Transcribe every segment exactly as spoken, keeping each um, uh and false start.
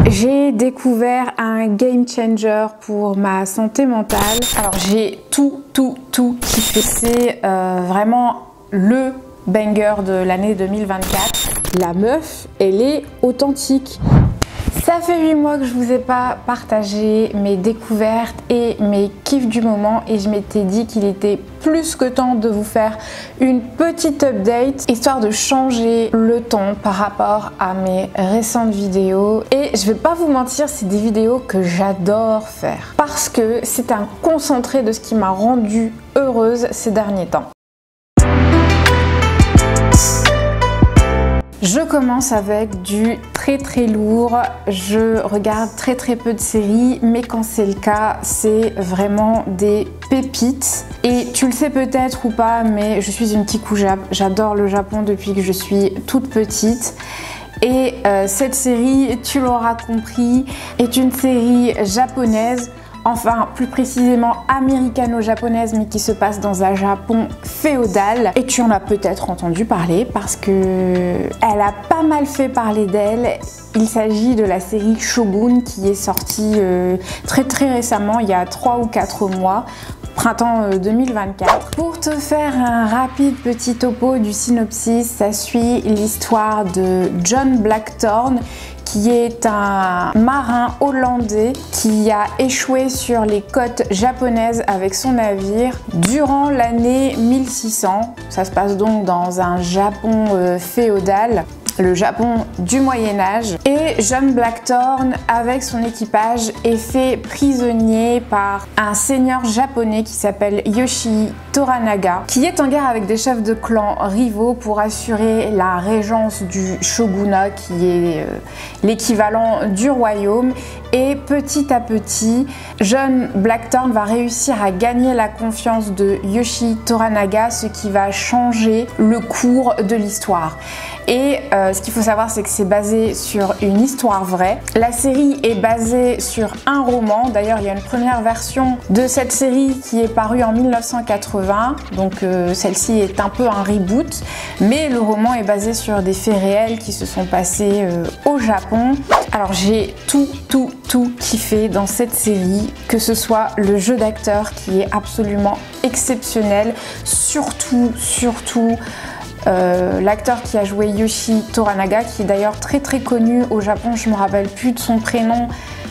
J'ai découvert un game changer pour ma santé mentale. Alors j'ai tout, tout, tout kiffé. C'est euh, vraiment le banger de l'année deux mille vingt-quatre. La meuf, elle est authentique. Ça fait huit mois que je vous ai pas partagé mes découvertes et mes kiffs du moment et je m'étais dit qu'il était plus que temps de vous faire une petite update histoire de changer le ton par rapport à mes récentes vidéos. Et je vais pas vous mentir, c'est des vidéos que j'adore faire parce que c'est un concentré de ce qui m'a rendue heureuse ces derniers temps. Je commence avec du très très lourd. Je regarde très très peu de séries, mais quand c'est le cas, c'est vraiment des pépites. Et tu le sais peut-être ou pas, mais je suis une kikou jap. J'adore le Japon depuis que je suis toute petite. Et euh, cette série, tu l'auras compris, est une série japonaise. Enfin, plus précisément américano-japonaise, mais qui se passe dans un Japon féodal. Et tu en as peut-être entendu parler parce que elle a pas mal fait parler d'elle. Il s'agit de la série Shogun qui est sortie euh, très très récemment, il y a trois ou quatre mois. Printemps deux mille vingt-quatre. Pour te faire un rapide petit topo du synopsis, ça suit l'histoire de John Blackthorne, qui est un marin hollandais qui a échoué sur les côtes japonaises avec son navire durant l'année mille six cents. Ça se passe donc dans un Japon euh, féodal, le Japon du Moyen-Âge. Et John Blackthorne, avec son équipage, est fait prisonnier par un seigneur japonais qui s'appelle Yoshii Toranaga, qui est en guerre avec des chefs de clan rivaux pour assurer la régence du shogunat, qui est euh, l'équivalent du royaume. Et petit à petit, John Blackthorne va réussir à gagner la confiance de Yoshii Toranaga, ce qui va changer le cours de l'histoire. Et euh, ce qu'il faut savoir, c'est que c'est basé sur une histoire vraie. La série est basée sur un roman. D'ailleurs, il y a une première version de cette série qui est parue en mille neuf cent quatre-vingts. Donc euh, celle-ci est un peu un reboot. Mais le roman est basé sur des faits réels qui se sont passés euh, au Japon. Alors j'ai tout, tout, tout kiffé dans cette série. Que ce soit le jeu d'acteur qui est absolument exceptionnel. Surtout, surtout... Euh, l'acteur qui a joué Yoshii Toranaga, qui est d'ailleurs très très connu au Japon, je me rappelle plus de son prénom,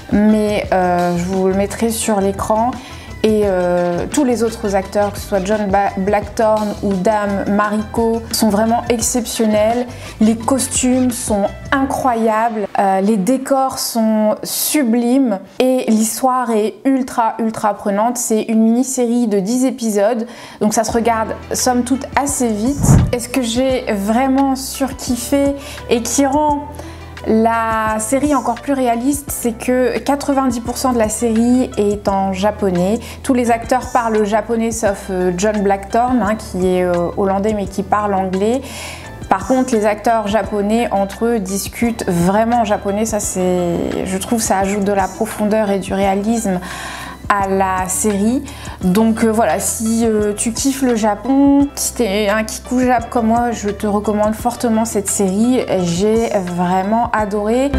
mais euh, je vous le mettrai sur l'écran. Et euh, tous les autres acteurs, que ce soit John Blackthorne ou Dame Mariko, sont vraiment exceptionnels. Les costumes sont incroyables, euh, les décors sont sublimes et l'histoire est ultra ultra prenante. C'est une mini-série de dix épisodes, donc ça se regarde somme toute assez vite. Et ce que j'ai vraiment surkiffé et qui rend la série encore plus réaliste, c'est que quatre-vingt-dix pour cent de la série est en japonais. Tous les acteurs parlent japonais sauf John Blackthorne, hein, qui est euh, hollandais mais qui parle anglais. Par contre, les acteurs japonais entre eux discutent vraiment en japonais. Ça, c'est, je trouve, ça ajoute de la profondeur et du réalisme à la série. Donc euh, voilà, si euh, tu kiffes le Japon, si t'es un kikou jap comme moi, je te recommande fortement cette série. J'ai vraiment adoré.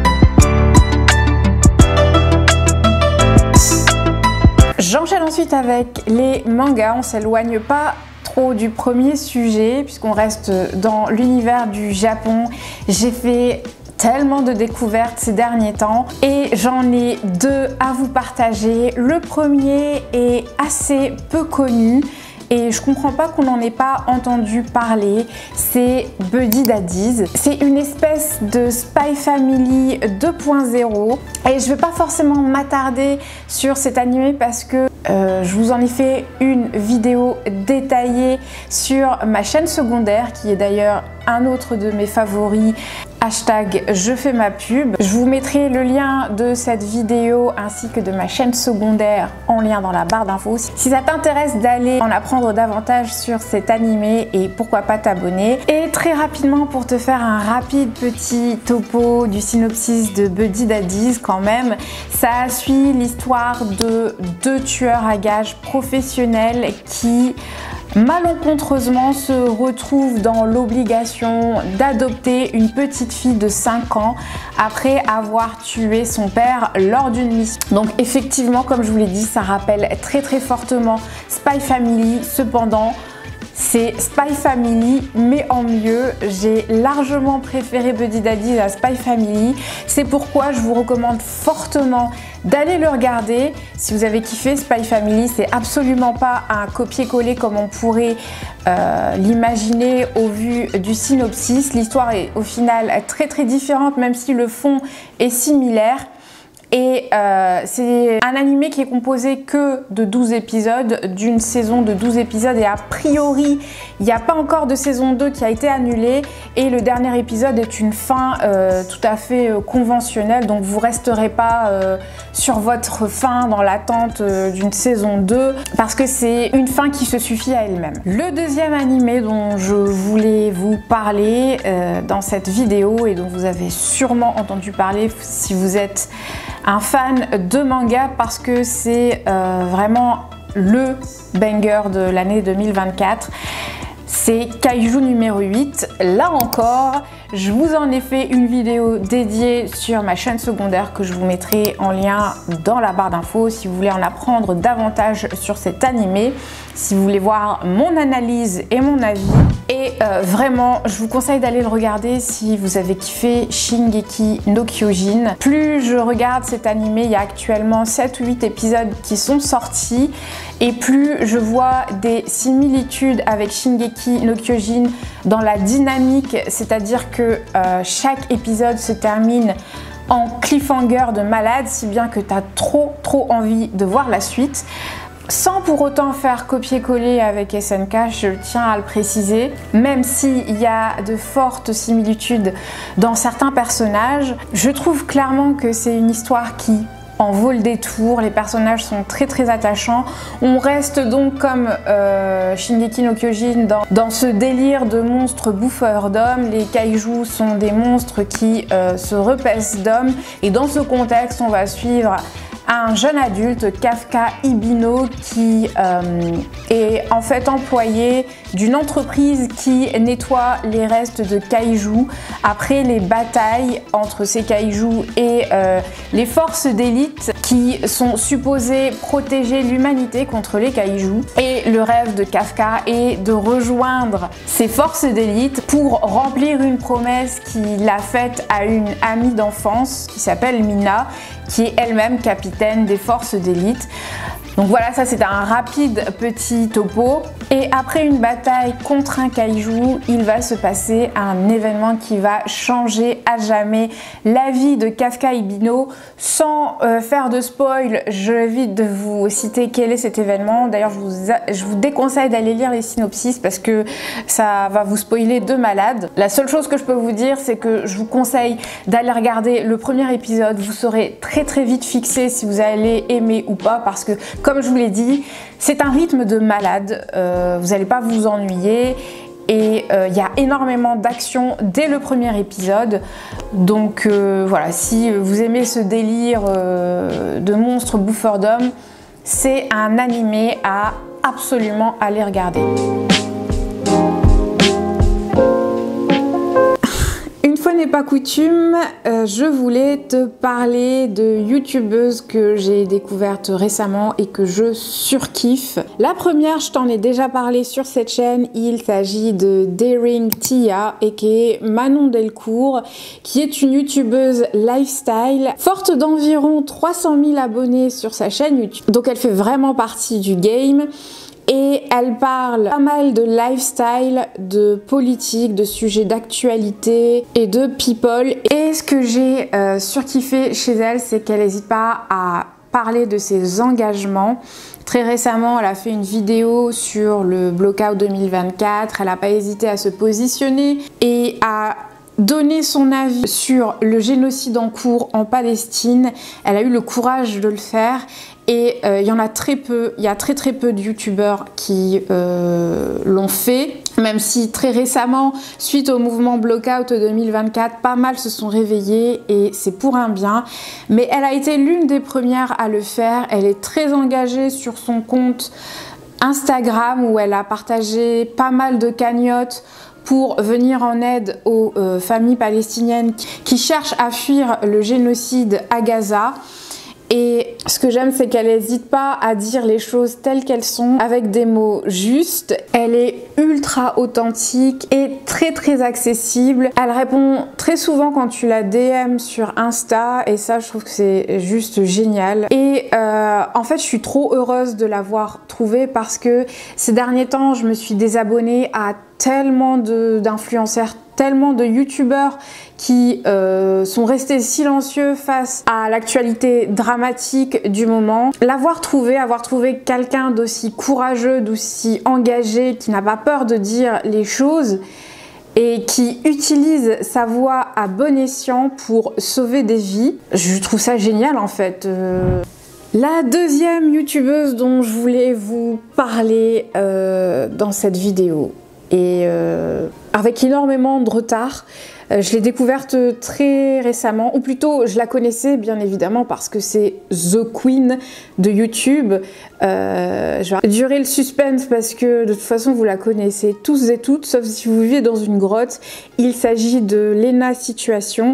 J'enchaîne ensuite avec les mangas. On s'éloigne pas trop du premier sujet puisqu'on reste dans l'univers du Japon. J'ai fait tellement de découvertes ces derniers temps et j'en ai deux à vous partager. Le premier est assez peu connu et je comprends pas qu'on n'en ait pas entendu parler, c'est Buddy Daddies. C'est une espèce de Spy Family deux point zéro et je vais pas forcément m'attarder sur cet animé parce que euh, je vous en ai fait une vidéo détaillée sur ma chaîne secondaire qui est d'ailleurs un autre de mes favoris, hashtag je fais ma pub. Je vous mettrai le lien de cette vidéo ainsi que de ma chaîne secondaire en lien dans la barre d'infos. Si ça t'intéresse d'aller en apprendre davantage sur cet animé et pourquoi pas t'abonner. Et très rapidement pour te faire un rapide petit topo du synopsis de Buddy Daddies quand même, ça suit l'histoire de deux tueurs à gages professionnels qui malencontreusement se retrouve dans l'obligation d'adopter une petite fille de cinq ans après avoir tué son père lors d'une mission. Donc effectivement, comme je vous l'ai dit, ça rappelle très très fortement Spy Family. Cependant, c'est Spy Family mais en mieux. J'ai largement préféré Buddy Daddies à Spy Family. C'est pourquoi je vous recommande fortement d'aller le regarder. Si vous avez kiffé Spy Family, c'est absolument pas un copier-coller comme on pourrait euh, l'imaginer au vu du synopsis. L'histoire est au final très très différente, même si le fond est similaire. Et euh, c'est un animé qui est composé que de douze épisodes, d'une saison de douze épisodes, et a priori il n'y a pas encore de saison deux qui a été annulée, et le dernier épisode est une fin euh, tout à fait euh, conventionnelle, donc vous resterez pas euh, sur votre fin dans l'attente euh, d'une saison deux, parce que c'est une fin qui se suffit à elle-même. Le deuxième animé dont je voulais vous parler euh, dans cette vidéo, et dont vous avez sûrement entendu parler si vous êtes un fan de manga, parce que c'est euh, vraiment le banger de l'année deux mille vingt-quatre, c'est Kaiju numéro huit. Là encore, je vous en ai fait une vidéo dédiée sur ma chaîne secondaire que je vous mettrai en lien dans la barre d'infos si vous voulez en apprendre davantage sur cet animé, si vous voulez voir mon analyse et mon avis. Et euh, vraiment, je vous conseille d'aller le regarder si vous avez kiffé Shingeki no Kyojin. Plus je regarde cet animé, il y a actuellement sept ou huit épisodes qui sont sortis, et plus je vois des similitudes avec Shingeki no Kyojin dans la dynamique, c'est-à-dire que euh, chaque épisode se termine en cliffhanger de malade, si bien que tu as trop trop envie de voir la suite. Sans pour autant faire copier-coller avec S N K, je tiens à le préciser, même s'il y a de fortes similitudes dans certains personnages, je trouve clairement que c'est une histoire qui en vaut le détour. Les personnages sont très très attachants. On reste donc comme euh, Shingeki no Kyojin dans, dans ce délire de monstres bouffeurs d'hommes. Les kaijus sont des monstres qui euh, se repaissent d'hommes, et dans ce contexte on va suivre un jeune adulte, Kafka Ibino, qui euh, est en fait employé d'une entreprise qui nettoie les restes de kaiju après les batailles entre ces kaiju et euh, les forces d'élite qui sont supposées protéger l'humanité contre les kaiju. Et le rêve de Kafka est de rejoindre ces forces d'élite pour remplir une promesse qu'il a faite à une amie d'enfance qui s'appelle Mina, qui est elle-même capitaine des forces d'élite. Donc voilà, ça c'est un rapide petit topo. Et après une bataille contre un kaiju, il va se passer un événement qui va changer à jamais la vie de Kafka Ibino. Sans euh, faire de spoil, j'évite de vous citer quel est cet événement. D'ailleurs, je vous, je vous déconseille d'aller lire les synopsis parce que ça va vous spoiler de malade. La seule chose que je peux vous dire, c'est que je vous conseille d'aller regarder le premier épisode. Vous serez très très vite fixé si vous allez aimer ou pas, parce que comme je vous l'ai dit, c'est un rythme de malade, euh, vous n'allez pas vous ennuyer, et il euh, y a énormément d'action dès le premier épisode. Donc euh, voilà, si vous aimez ce délire euh, de monstres bouffeurs d'hommes, c'est un animé à absolument aller regarder. N'est pas coutume, euh, je voulais te parler de youtubeuses que j'ai découvertes récemment et que je surkiffe. La première, je t'en ai déjà parlé sur cette chaîne, il s'agit de Daring Tia aka Manon Delcourt, qui est une youtubeuse lifestyle forte d'environ trois cent mille abonnés sur sa chaîne YouTube. Donc elle fait vraiment partie du game. Et elle parle pas mal de lifestyle, de politique, de sujets d'actualité et de people. Et ce que j'ai euh, surkiffé chez elle, c'est qu'elle n'hésite pas à parler de ses engagements. Très récemment, elle a fait une vidéo sur le Blockout deux mille vingt-quatre. Elle n'a pas hésité à se positionner et à donner son avis sur le génocide en cours en Palestine. Elle a eu le courage de le faire. Et il euh, y en a très peu, il y a très très peu de youtubeurs qui euh, l'ont fait, même si très récemment, suite au mouvement Blockout deux mille vingt-quatre, pas mal se sont réveillés et c'est pour un bien. Mais elle a été l'une des premières à le faire, elle est très engagée sur son compte Instagram où elle a partagé pas mal de cagnottes pour venir en aide aux euh, familles palestiniennes qui cherchent à fuir le génocide à Gaza. Et ce que j'aime, c'est qu'elle n'hésite pas à dire les choses telles qu'elles sont, avec des mots justes. Elle est ultra authentique et très très accessible. Elle répond très souvent quand tu la D M sur Insta, et ça, je trouve que c'est juste génial. Et euh, en fait, je suis trop heureuse de l'avoir trouvée parce que ces derniers temps, je me suis désabonnée à tellement d'influenceurs, tellement de youtubeurs qui euh, sont restés silencieux face à l'actualité dramatique du moment. L'avoir trouvé, avoir trouvé quelqu'un d'aussi courageux, d'aussi engagé, qui n'a pas peur de dire les choses et qui utilise sa voix à bon escient pour sauver des vies, je trouve ça génial en fait. Euh... La deuxième youtubeuse dont je voulais vous parler euh, dans cette vidéo, et euh, avec énormément de retard. Euh, je l'ai découverte très récemment, ou plutôt je la connaissais bien évidemment parce que c'est The Queen de YouTube. Euh, je vais durer le suspense parce que de toute façon vous la connaissez tous et toutes, sauf si vous vivez dans une grotte. Il s'agit de Léna Situation.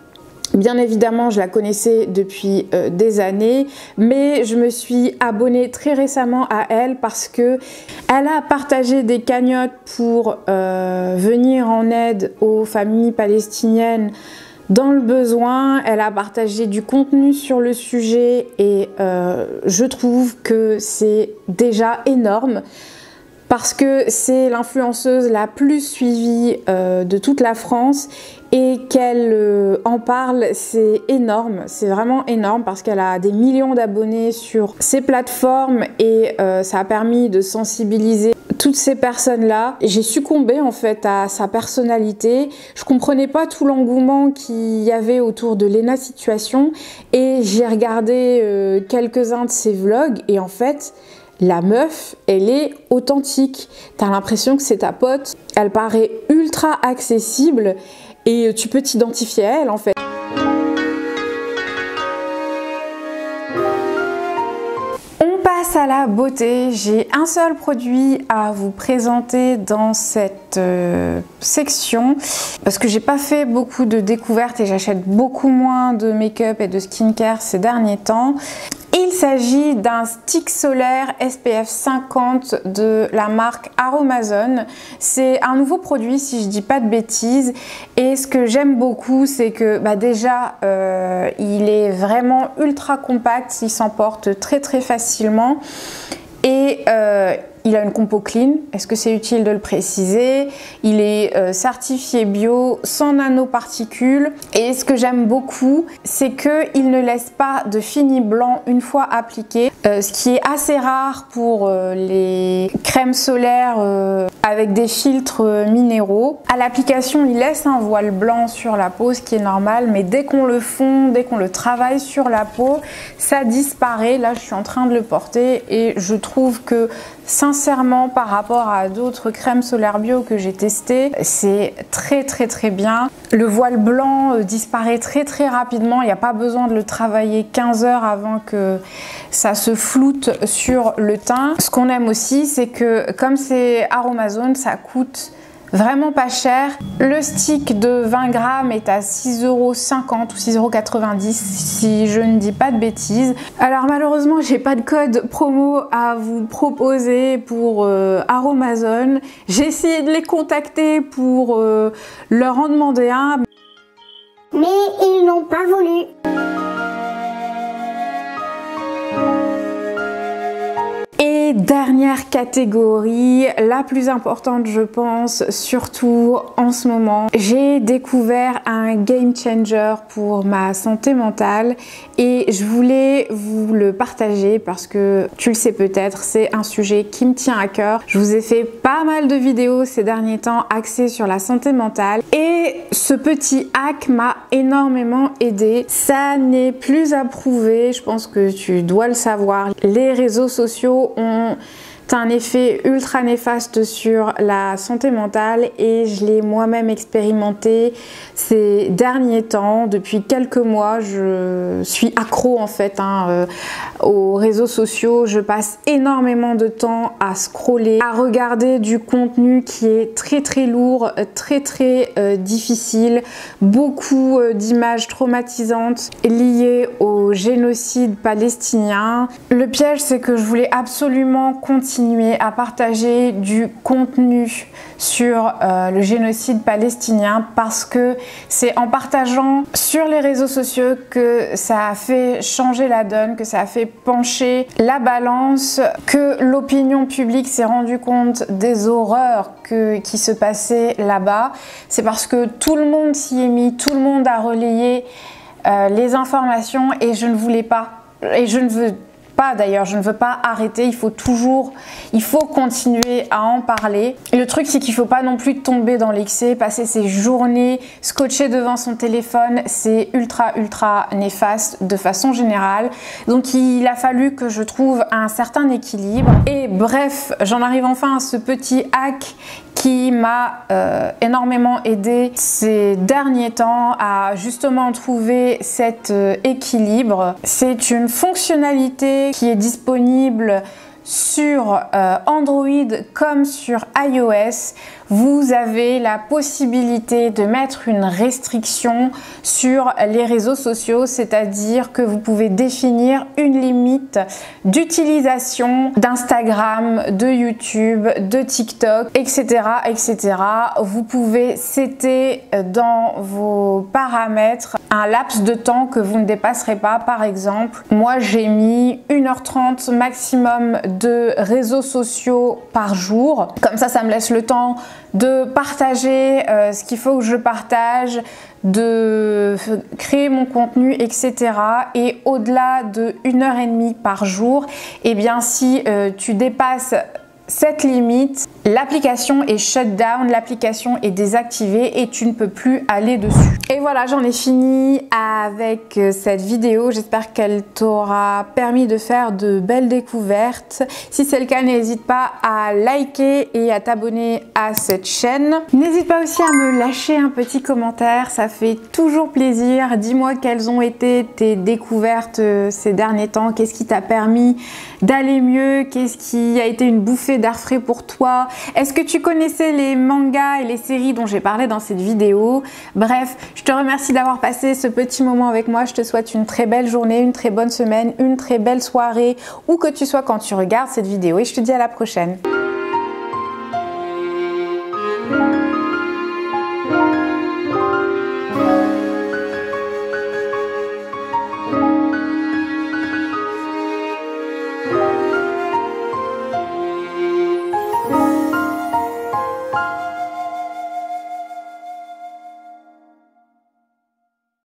Bien évidemment, je la connaissais depuis euh, des années, mais je me suis abonnée très récemment à elle parce que elle a partagé des cagnottes pour euh, venir en aide aux familles palestiniennes dans le besoin. Elle a partagé du contenu sur le sujet et euh, je trouve que c'est déjà énorme. Parce que c'est l'influenceuse la plus suivie euh, de toute la France et qu'elle euh, en parle, c'est énorme, c'est vraiment énorme parce qu'elle a des millions d'abonnés sur ses plateformes et euh, ça a permis de sensibiliser toutes ces personnes-là. J'ai succombé en fait à sa personnalité, je comprenais pas tout l'engouement qu'il y avait autour de Léna Situation et j'ai regardé euh, quelques-uns de ses vlogs et en fait, la meuf, elle est authentique. T'as l'impression que c'est ta pote. Elle paraît ultra accessible et tu peux t'identifier à elle en fait. On passe à la beauté. J'ai un seul produit à vous présenter dans cette euh, section parce que j'ai pas fait beaucoup de découvertes et j'achète beaucoup moins de make-up et de skincare ces derniers temps. Il s'agit d'un stick solaire S P F cinquante de la marque Aromazone. C'est un nouveau produit si je dis pas de bêtises et ce que j'aime beaucoup c'est que bah déjà euh, il est vraiment ultra compact, il s'emporte très très facilement et euh, il a une compo clean, est-ce que c'est utile de le préciser? Il est euh, certifié bio, sans nanoparticules. Et ce que j'aime beaucoup, c'est qu'il ne laisse pas de fini blanc une fois appliqué. Euh, ce qui est assez rare pour euh, les crèmes solaires euh, avec des filtres euh, minéraux. À l'application, il laisse un voile blanc sur la peau, ce qui est normal. Mais dès qu'on le fond, dès qu'on le travaille sur la peau, ça disparaît. Là, je suis en train de le porter et je trouve que sincèrement, par rapport à d'autres crèmes solaires bio que j'ai testées, c'est très très très bien. Le voile blanc euh, disparaît très très rapidement, il n'y a pas besoin de le travailler quinze heures avant que ça se floute sur le teint. Ce qu'on aime aussi, c'est que comme c'est Aromazone, ça coûte vraiment pas cher. Le stick de vingt grammes est à six euros cinquante ou six euros quatre-vingt-dix si je ne dis pas de bêtises. Alors malheureusement j'ai pas de code promo à vous proposer pour euh, Aromazone. J'ai essayé de les contacter pour euh, leur en demander un. Mais ils n'ont pas voulu. Et dernière catégorie, la plus importante je pense, surtout en ce moment, j'ai découvert un game changer pour ma santé mentale et je voulais vous le partager parce que tu le sais peut-être, c'est un sujet qui me tient à cœur. Je vous ai fait pas mal de vidéos ces derniers temps axées sur la santé mentale et ce petit hack m'a énormément aidé. Ça n'est plus à prouver, je pense que tu dois le savoir. Les réseaux sociaux ont C'est un effet ultra néfaste sur la santé mentale et je l'ai moi-même expérimenté ces derniers temps. Depuis quelques mois, je suis accro en fait hein, euh, aux réseaux sociaux. Je passe énormément de temps à scroller, à regarder du contenu qui est très très lourd, très très euh, difficile, beaucoup euh, d'images traumatisantes liées au génocide palestinien. Le piège, c'est que je voulais absolument continuer à partager du contenu sur euh, le génocide palestinien parce que c'est en partageant sur les réseaux sociaux que ça a fait changer la donne, que ça a fait pencher la balance, que l'opinion publique s'est rendu compte des horreurs que, qui se passaient là-bas. C'est parce que tout le monde s'y est mis, tout le monde a relayé euh, les informations et je ne voulais pas, et je ne veux pas d'ailleurs, je ne veux pas arrêter, il faut toujours, il faut continuer à en parler. Et le truc c'est qu'il ne faut pas non plus tomber dans l'excès, passer ses journées scotché devant son téléphone, c'est ultra ultra néfaste de façon générale. Donc il a fallu que je trouve un certain équilibre. Et bref, j'en arrive enfin à ce petit hack qui m'a euh, énormément aidé ces derniers temps à justement trouver cet euh, équilibre. C'est une fonctionnalité qui est disponible sur euh, Android comme sur iOS. Vous avez la possibilité de mettre une restriction sur les réseaux sociaux, c'est-à-dire que vous pouvez définir une limite d'utilisation d'Instagram, de YouTube, de TikTok, et cetera, et cetera. Vous pouvez setter dans vos paramètres un laps de temps que vous ne dépasserez pas. Par exemple, moi j'ai mis une heure trente maximum de réseaux sociaux par jour. Comme ça, ça me laisse le temps de partager euh, ce qu'il faut que je partage, de créer mon contenu, et cetera. Et au-delà de une heure et demie par jour, eh bien si euh, tu dépasses cette limite, l'application est shut down, l'application est désactivée et tu ne peux plus aller dessus. Et voilà, j'en ai fini avec cette vidéo. J'espère qu'elle t'aura permis de faire de belles découvertes. Si c'est le cas, n'hésite pas à liker et à t'abonner à cette chaîne. N'hésite pas aussi à me lâcher un petit commentaire, ça fait toujours plaisir. Dis-moi quelles ont été tes découvertes ces derniers temps, qu'est-ce qui t'a permis d'aller mieux, qu'est-ce qui a été une bouffée d'air frais pour toi. Est-ce que tu connaissais les mangas et les séries dont j'ai parlé dans cette vidéo? Bref, je te remercie d'avoir passé ce petit moment avec moi. Je te souhaite une très belle journée, une très bonne semaine, une très belle soirée, où que tu sois quand tu regardes cette vidéo et je te dis à la prochaine.